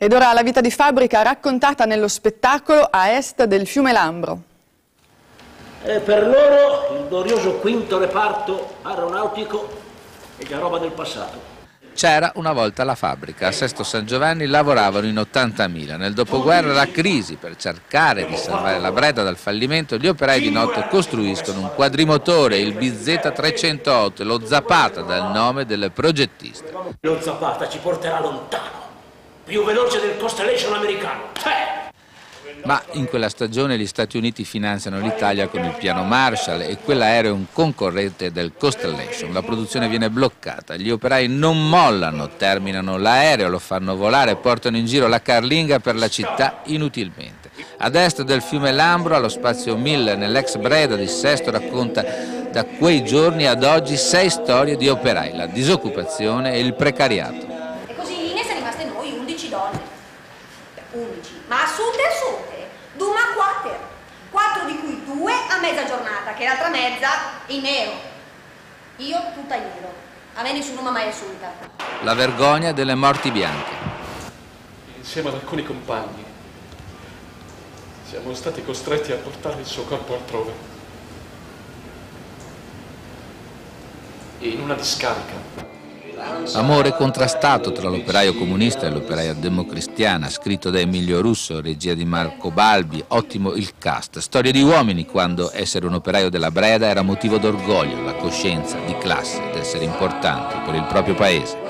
Ed ora la vita di fabbrica raccontata nello spettacolo a est del fiume Lambro. Per loro il glorioso quinto reparto aeronautico è già roba del passato. C'era una volta la fabbrica, a Sesto San Giovanni lavoravano in 80.000. Nel dopoguerra la crisi, per cercare di salvare la Breda dal fallimento, gli operai di notte costruiscono un quadrimotore, il BZ 308, lo Zapata dal nome del progettista. Lo Zapata ci porterà lontano, più veloce del Constellation americano. Ma in quella stagione gli Stati Uniti finanziano l'Italia con il piano Marshall e quell'aereo è un concorrente del Constellation. La produzione viene bloccata, gli operai non mollano, terminano l'aereo, lo fanno volare e portano in giro la carlinga per la città inutilmente. Ad est del fiume Lambro, allo spazio 1000, nell'ex Breda di Sesto, racconta da quei giorni ad oggi 6 storie di operai, la disoccupazione e il precariato. E così in linea siamo rimaste noi, 11 donne. 11, ma assunte, Duma 4 di cui 2 a mezza giornata, che l'altra mezza in nero. Io tutta in nero, a me nessuno mi ha mai assunta. La vergogna delle morti bianche. Insieme ad alcuni compagni siamo stati costretti a portare il suo corpo altrove, in una discarica. Amore contrastato tra l'operaio comunista e l'operaia democristiana, scritto da Emilio Russo, regia di Marco Balbi, ottimo il cast. Storia di uomini quando essere un operaio della Breda era motivo d'orgoglio, la coscienza di classe, d'essere importanti per il proprio paese.